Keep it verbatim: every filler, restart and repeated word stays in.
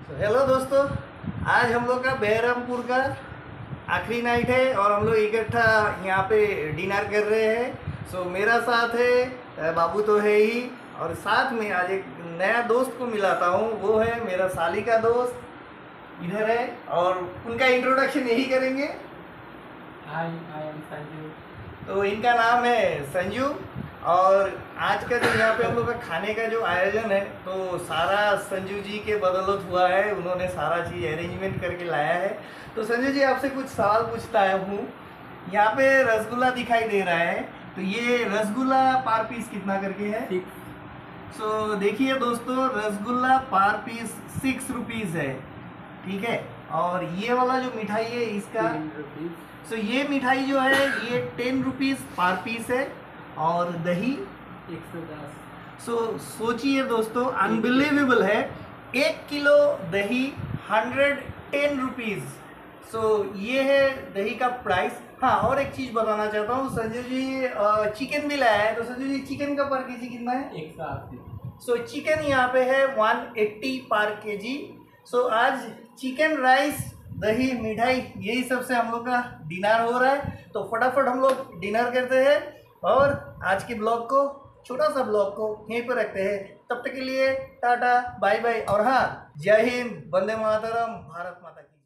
तो हेलो दोस्तों, आज हम लोग का बहरमपुर का आखिरी नाइट है और हम लोग इकट्ठा यहाँ पे डिनर कर रहे हैं। सो मेरा साथ है, बाबू तो है ही, और साथ में आज एक नया दोस्त को मिलाता हूँ। वो है मेरा साली का दोस्त, इधर है और उनका इंट्रोडक्शन यही करेंगे। Hi, I am Sanju. तो इनका नाम है संजू। और आज का जो यहाँ पे हम लोग का खाने का जो आयोजन है, तो सारा संजू जी के बदौलत हुआ है। उन्होंने सारा चीज़ अरेंजमेंट करके लाया है। तो संजू जी, आपसे कुछ सवाल पूछता हूँ। यहाँ पे रसगुल्ला दिखाई दे रहा है, तो ये रसगुल्ला पर पीस कितना करके है? सिक्स। सो देखिए दोस्तों, रसगुल्ला पर पीस सिक्स रुपीज़ है, ठीक है। और ये वाला जो मिठाई है इसका, सो ये मिठाई जो है ये टेन रुपीज़ पर पीस है। और दही एक सौ दस। सो सोचिए दोस्तों, अनबिलीवेबल है, एक किलो दही हंड्रेड टेन रुपीज़। सो ये है दही का प्राइस। हाँ, और एक चीज़ बताना चाहता हूँ, संजय जी चिकन भी लाया है। तो संजय जी, चिकन का पर केजी कितना है? एक सौ अस्सी। सो चिकन यहाँ पे है one eighty per kg. So आज चिकन राइस, दही, मिठाई, यही सब से हम लोग का डिनर हो रहा है। तो फटाफट हम लोग डिनर करते हैं और आज के ब्लॉग को, छोटा सा ब्लॉग को यहीं पर रखते हैं। तब तक के लिए टाटा बाय बाय। और हाँ, जय हिंद, वंदे मातरम, भारत माता की।